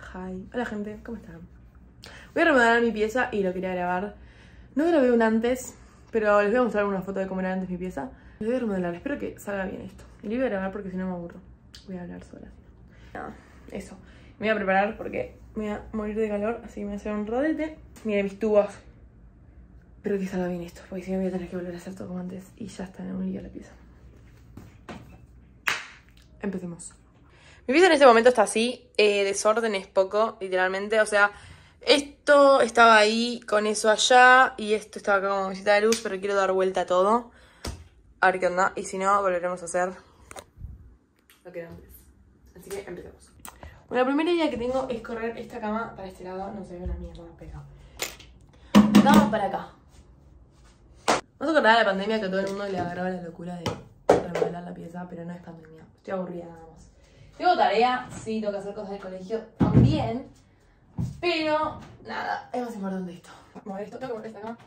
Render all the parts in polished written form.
Hi. Hola gente, ¿cómo están? Voy a remodelar mi pieza y lo quería grabar. No grabé un antes, pero les voy a mostrar una foto de cómo era antes mi pieza. Lo voy a remodelar, espero que salga bien esto. Y lo voy a grabar porque si no me aburro. Voy a hablar sola. Nada, eso. Me voy a preparar porque me voy a morir de calor, así que me voy a hacer un rodete. Miren mis tubos. Espero que salga bien esto, porque si no voy a tener que volver a hacer todo como antes. Y ya está en un lío la pieza. Empecemos. Mi pieza en este momento está así, desorden es poco, literalmente, o sea, esto estaba ahí con eso allá y esto estaba acá como mesita de luz, pero quiero dar vuelta a todo, a ver qué onda, y si no, volveremos a hacer lo que era antes. Así que empecemos. Bueno, la primera idea que tengo es correr esta cama para este lado, no se ve una mierda, pero la cama para acá. Vamos a acordar de la pandemia que a todo el mundo le agarraba la locura de remodelar la pieza, pero no es pandemia, estoy aburrida nada más. Tengo tarea, sí, tengo que hacer cosas del colegio también, pero nada, es más importante esto. Mover esto, tengo que mover esta acá.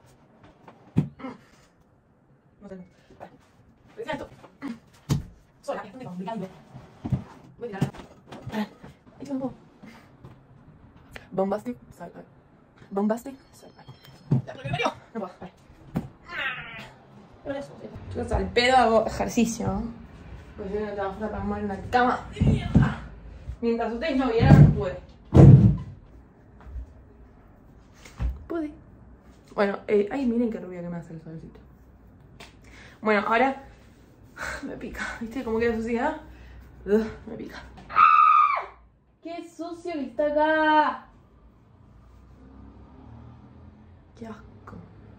No tengo. Vale. Recién esto. Sola, es bastante complicado. Voy a tirar. Ahí tengo un poco. Bombastic, sci-fi. Bombastic, sci-fi. ¡La primero! No puedo, vale. Pero eso, chicos, al pedo hago ejercicio. Pues yo no trabajo para armar una cama de mierda. Mientras ustedes no vieran, pude. Pude. Bueno, ay, miren qué rubia que me hace el solcito. Bueno, ahora me pica. ¿Viste cómo queda sucia? Me pica. ¡Qué sucio que está acá! ¡Qué asco!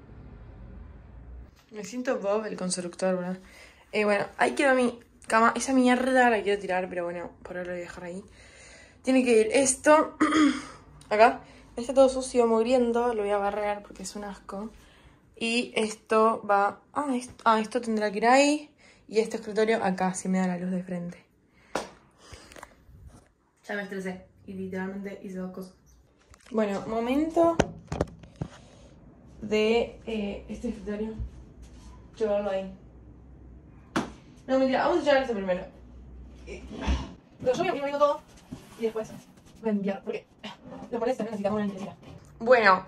Me siento Bob, el constructor, ¿verdad? Bueno, ahí quedó mi cama. Esa mierda la quiero tirar, pero bueno, por ahora lo voy a dejar ahí. Tiene que ir esto acá. Está todo sucio, mugriento. Lo voy a barrer porque es un asco. Y esto va... esto tendrá que ir ahí. Y este escritorio acá, si me da la luz de frente. Ya me estresé. Y literalmente hice dos cosas. Bueno, momento de este escritorio. Llevarlo ahí. No, mentira, vamos a echar esto primero. Pero yo voy a ir todo y después voy a limpiar, porque lo parece también necesitamos una limpieza. Bueno,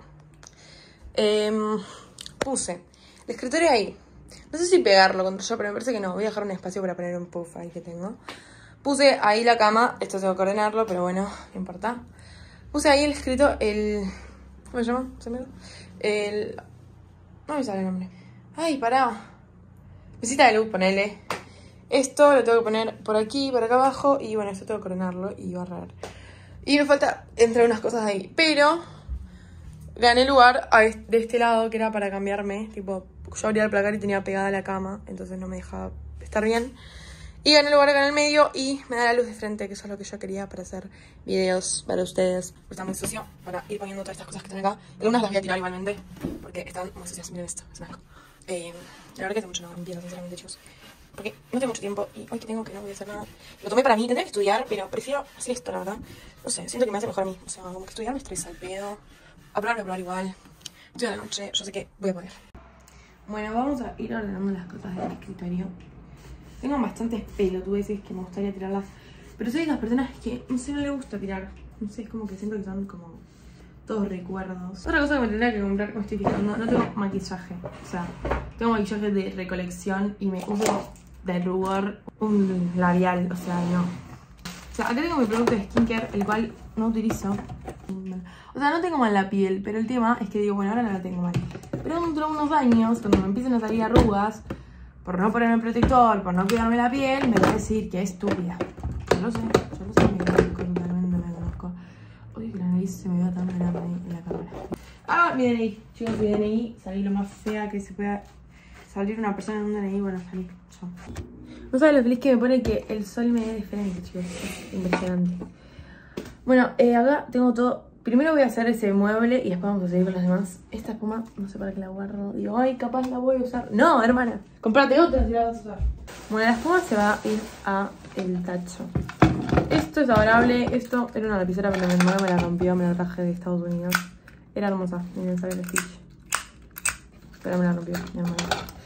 puse el escritorio ahí. No sé si pegarlo contra yo, pero me parece que no. Voy a dejar un espacio para poner un puff ahí que tengo. Puse ahí la cama, esto tengo que ordenarlo, pero bueno, no importa. Puse ahí el escrito, ¿cómo se llama? ¿Se me dio? No me sale el nombre. Ay, pará. Mesita de luz, ponele. Esto lo tengo que poner por aquí, por acá abajo. Y bueno, esto tengo que ordenarlo y barrer. Y me falta entrar unas cosas ahí. Pero gané lugar de este lado, que era para cambiarme. Tipo, yo abría el placar y tenía pegada la cama, entonces no me dejaba estar bien. Y gané lugar acá en el medio y me da la luz de frente, que eso es lo que yo quería para hacer videos para ustedes. Está muy sucio para ir poniendo todas estas cosas que están acá. Algunas las voy a tirar igualmente, porque están muy sucias. Miren esto, es un asco. La verdad que hace mucho no limpieza, sinceramente, chicos. Porque no tengo mucho tiempo y hoy que tengo que no voy a hacer nada. Lo tomé para mí, tendría que estudiar, pero prefiero hacer esto, la verdad. No sé, siento que me hace mejor a mí. O sea, como que estudiar me estresa el pedo. Voy a probar igual. Estoy a la noche, yo sé que voy a poder. Bueno, vamos a ir ordenando las cosas del escritorio. Tengo bastantes pelotudeces que me gustaría tirarlas. Pero soy de las personas que, no sé, no le gusta tirar. No sé, es como que siento que son como todos recuerdos. Otra cosa que me tendría que comprar, me estoy fijando, no tengo maquillaje. O sea, tengo maquillaje de recolección y me uso de rubor un labial, o sea, no. O sea, acá tengo mi producto de skincare, el cual no utilizo. O sea, no tengo mal la piel, pero el tema es que digo, bueno, ahora no la tengo mal. Pero dentro de unos años, cuando me empiecen a salir arrugas, por no ponerme protector, por no cuidarme la piel, me voy a decir que es estúpida. Yo lo sé, me conozco totalmente, me conozco. Oye, que la nariz se me vea tan grande en la cámara. Ah, mi DNI, chicos, mi DNI, salí lo más fea que se pueda salir una persona en un DNI, bueno, salí yo. No saben lo feliz que me pone que el sol me dé de frente, chicos, es impresionante. Bueno, acá tengo todo. Primero voy a hacer ese mueble y después vamos a seguir con los demás. Esta espuma, no sé para qué la guardo. Digo, ay, capaz la voy a usar. No, hermana, comprate otra si la vas a usar. Bueno, la espuma se va a ir a el tacho. Esto es adorable. Esto era una lapicera, pero mi hermana me la rompió, me la traje de Estados Unidos. Era hermosa, miren, sale el Stitch. Pero me la rompió mi hermana.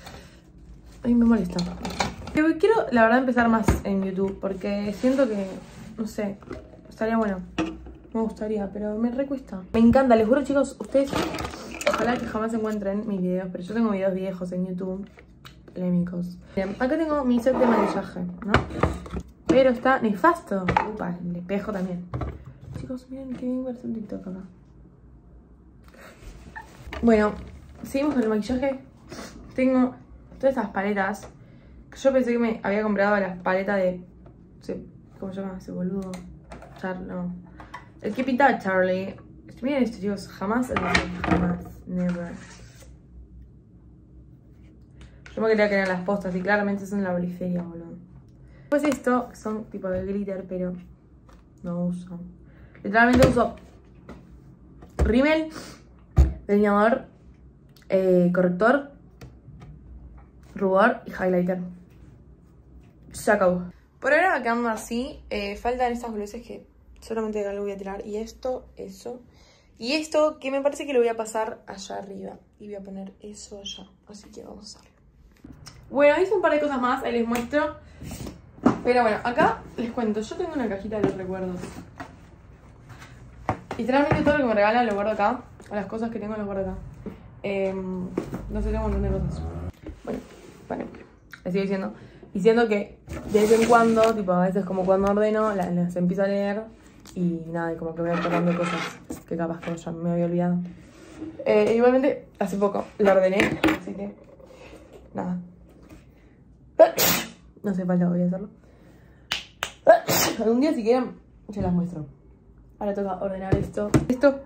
Ay, me molesta. Quiero, la verdad, empezar más en YouTube, porque siento que, no sé, estaría bueno. Me gustaría, pero me recuesta. Me encanta, les juro, chicos, ustedes ojalá que jamás encuentren mis videos, pero yo tengo videos viejos en YouTube, polémicos. Bien, acá tengo mi set de maquillaje, ¿no? Pero está nefasto. Upa, el espejo también. Chicos, miren qué bien parece un TikTok acá. Bueno, seguimos con el maquillaje. Tengo todas estas paletas. Yo pensé que me había comprado las paletas de... ¿Cómo se llama ese boludo? No. El que pintaba Charlie. Miren esto, chicos. Jamás. Never. Yo me quería que eran las postas y claramente son la boliferia, boludo. Pues esto son tipo de glitter, pero no uso. Literalmente uso rímel, delineador, corrector, rubor y highlighter. Se acabó. Por ahora va quedando así. Faltan estas boludeces que solamente acá lo voy a tirar. Y esto, eso. Y esto que me parece que lo voy a pasar allá arriba. Y voy a poner eso allá. Así que vamos a hacerlo. Bueno, hice un par de cosas más. Ahí les muestro. Pero bueno, acá les cuento. Yo tengo una cajita de los recuerdos. Literalmente todo lo que me regalan lo guardo acá. O las cosas que tengo las guardo acá. No sé, tengo un montón de cosas. Bueno, les sigo diciendo que de vez en cuando, tipo a veces como cuando ordeno, las empiezo a leer. Y nada, y como que voy acordando cosas que capaz que ya me había olvidado. Igualmente, hace poco la ordené, así que nada. No hace falta, voy a hacerlo. Algún día si quieren, se las muestro. Ahora toca ordenar esto. Esto.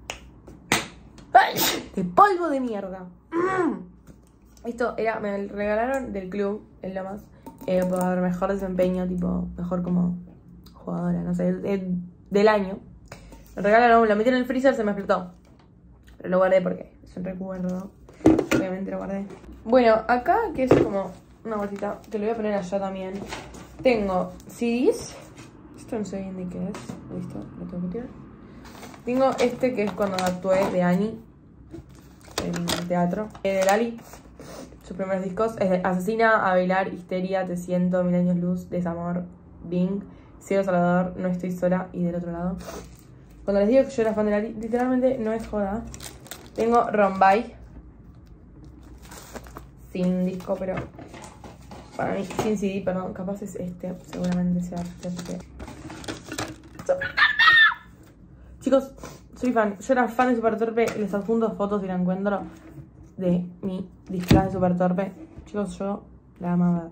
¡Qué polvo de mierda! Esto era, me regalaron del club, en Lomas, por mejor desempeño, tipo, mejor como jugadora, no sé, del año. Me regalaron, lo metí en el freezer, se me explotó. Pero lo guardé porque es un recuerdo. Obviamente lo guardé. Bueno, acá, que es como una bolsita, que lo voy a poner allá también. Tengo CDs. Esto no sé bien de qué es. Listo, lo tengo que tirar. Tengo este que es cuando actué de Annie en teatro. De Lali. Sus primeros discos es de Asesina, A Bailar, Histeria, Te Siento, Mil Años Luz, Desamor, Bing, Cielo Salvador, No Estoy Sola y Del Otro Lado. Cuando les digo que yo era fan de Lali, literalmente no es joda. Tengo Rombay. Sin disco, pero para mí, sin CD, perdón, capaz es este, seguramente sea este. Chicos, soy fan, yo era fan de Super Torpe, les adjunto fotos y la encuentro de mi disfraz de Super Torpe. Chicos, yo la amaba.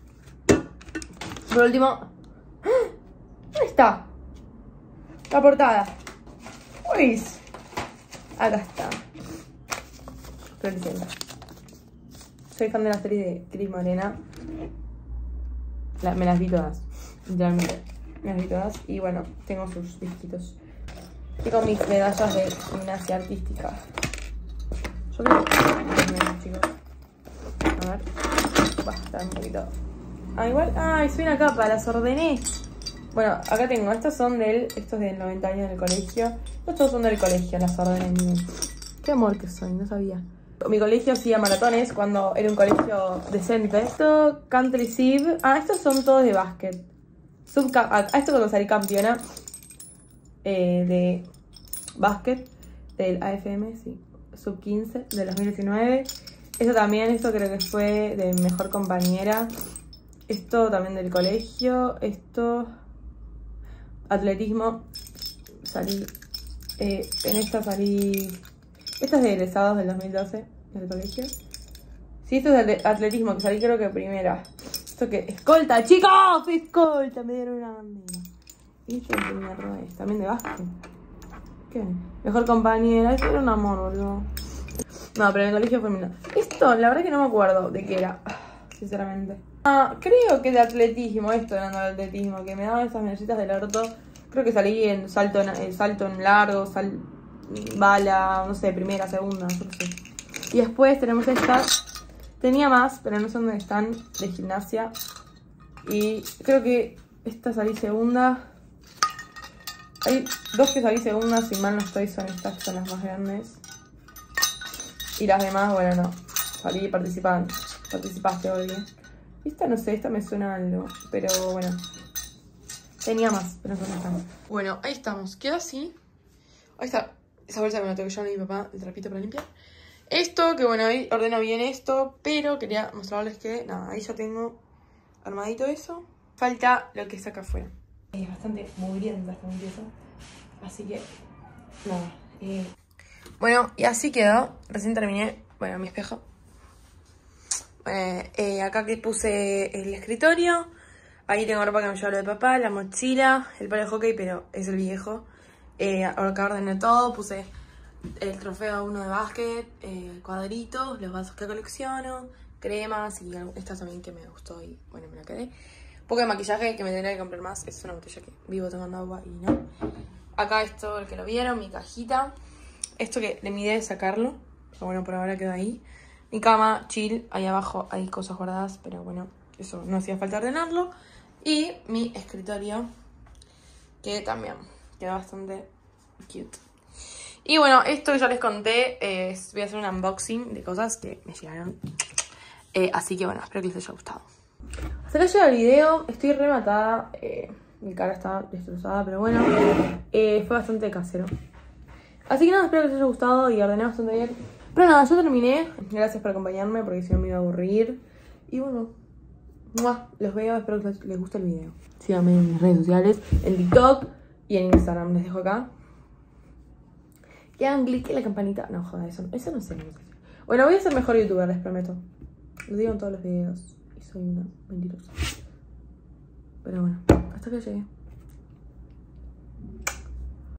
Por último, ¿dónde está? La portada. Uy, acá está. Floricienta. Soy fan de la serie de Cris Morena. Me las vi todas. Literalmente. Me las vi todas. Y bueno, tengo sus disquitos. Tengo mis medallas de gimnasia artística. Yo creo que chicos. A ver. Va a estar un poquito. Ah, igual. Ay, soy una capa, las ordené. Bueno, acá tengo. Estos son estos del 90 años del colegio. Estos son del colegio, las ordené, miren. Qué amor que soy, no sabía. Mi colegio hacía maratones cuando era un colegio decente. Esto, Country Sieve. Ah, estos son todos de básquet. Esto cuando salí campeona de básquet del AFM, sí. Sub 15 del 2019. Esto también, esto creo que fue de mejor compañera. Esto también del colegio. Esto, atletismo. Salí, en esta salí... Esta es de egresados del 2012, del colegio. Sí, esto es de atletismo, que salí creo que primera. Esto que... ¡Escolta, chicos! ¡Escolta! Me dieron una bandera. Y esto de mierda es también de básquet. ¿Qué? Mejor compañera. Esto era un amor, boludo. No, pero en el colegio fue femenino. Esto, la verdad que no me acuerdo de qué era. Sinceramente. Ah, creo que de atletismo. Esto era de atletismo. Que me daban esas medallitas del orto. Creo que salí en salto en largo, bala, no sé, primera, segunda, no sé. Y después tenemos estas. Tenía más, pero no sé dónde están, de gimnasia. Y creo que esta salí segunda. Hay dos que salí segunda, si mal no estoy, son estas que son las más grandes. Y las demás, bueno, no. Salí y participaste, obvio. Esta no sé, esta me suena algo, pero bueno. Tenía más, pero no están. Bueno, ahí estamos. Quedó así. Ahí está esa bolsa que me la tengo que llevar a mi papá, el trapito para limpiar. Esto, que bueno, ahí ordeno bien esto, pero quería mostrarles que, nada, ahí ya tengo armadito eso. Falta lo que está acá afuera. Es bastante mugrienta esta limpieza. Así que, nada. Bueno, y así quedó. Recién terminé, bueno, mi espejo. Acá que puse el escritorio. Ahí tengo ropa que me lleva lo de papá, la mochila, el palo de hockey, pero es el viejo. Acá ordené todo, puse el trofeo 1 de básquet, cuadritos, los vasos que colecciono, cremas y esta también que me gustó y bueno, me la quedé. Un poco de maquillaje que me tendría que comprar más, es una botella que vivo tomando agua y no. Acá esto, el que lo vieron, mi cajita. Esto que le mide sacarlo, pero bueno, por ahora quedó ahí. Mi cama, chill, ahí abajo hay cosas guardadas, pero bueno, eso no hacía falta ordenarlo. Y mi escritorio, que también queda bastante cute. Y bueno, esto que ya les conté, voy a hacer un unboxing de cosas que me llegaron. Así que bueno, espero que les haya gustado. Hasta acá llega el video, estoy rematada. Mi cara está destrozada, pero bueno, fue bastante casero. Así que nada, espero que les haya gustado y ordené bastante bien. Pero nada, yo terminé. Gracias por acompañarme porque si no me iba a aburrir. Y bueno, los veo, espero que les guste el video. Síganme en mis redes sociales, en TikTok y en Instagram, les dejo acá. Que hagan clic en la campanita. No, joda, eso no sé. Bueno, voy a ser mejor youtuber, les prometo. Lo digo en todos los videos. Y soy una mentirosa. Pero bueno, hasta que llegué.